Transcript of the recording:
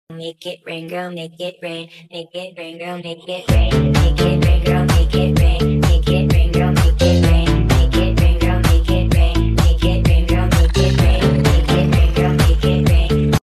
Make it rain, girl, make it rain. Make it rain, girl, make it rain. Make it rain, girl, make it rain.